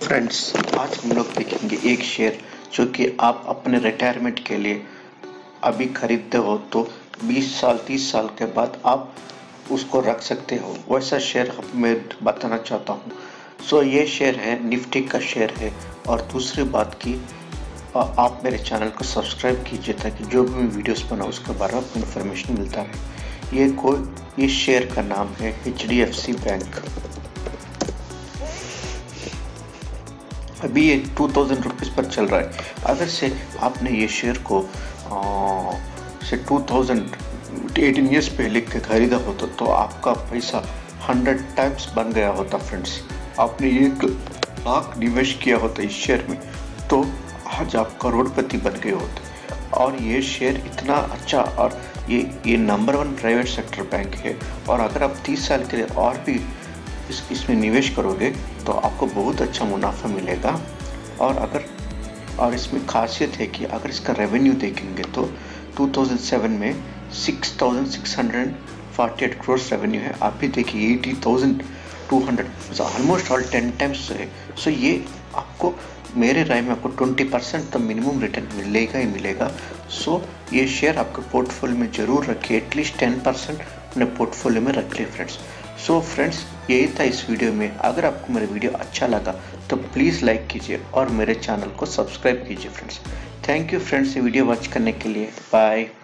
Friends, आज हम लोग देखेंगे एक शेयर जो कि आप अपने रिटायरमेंट के लिए अभी खरीदते हो तो 20 साल 30 साल के बाद आप उसको रख सकते हो। वैसा शेयर मैं बताना चाहता हूँ। ये शेयर है निफ्टी का शेयर है। और दूसरी बात की आप मेरे चैनल को सब्सक्राइब कीजिए ताकि जो भी मैं वीडियोस बनाऊँ उसके बारे में आपको इन्फॉर्मेशन मिलता रहे। ये शेयर का नाम है HDFC बैंक। अभी ये 2000 रुपीज़ पर चल रहा है। अगर से आपने ये शेयर को 2018 ईयर्स पहले के खरीदा होता तो आपका पैसा 100 टाइम्स बन गया होता। फ्रेंड्स, आपने 1 लाख निवेश किया होता इस शेयर में तो आज आप करोड़पति बन गए होते। और ये शेयर इतना अच्छा और ये नंबर 1 प्राइवेट सेक्टर बैंक है। और अगर आप 30 साल के लिए और भी इसमें निवेश करोगे तो आपको बहुत अच्छा मुनाफा मिलेगा। और इसमें खासियत है कि अगर इसका रेवेन्यू देखेंगे तो 2007 में 6648 करोड़ रेवेन्यू है। आप भी देखिए 80,200, ऑलमोस्ट ऑल 10 टाइम्स है। ये आपको मेरे राय में आपको 20% तो मिनिमम रिटर्न मिलेगा ही मिलेगा। ये शेयर आपके पोर्टफोलियो में जरूर रखिए, एटलीस्ट 10% अपने पोर्टफोलियो में रख लिए फ्रेंड्स। फ्रेंड्स, यही था इस वीडियो में। अगर आपको मेरा वीडियो अच्छा लगा तो प्लीज़ लाइक कीजिए और मेरे चैनल को सब्सक्राइब कीजिए फ्रेंड्स। थैंक यू फ्रेंड्स, ये वीडियो वॉच करने के लिए। बाय।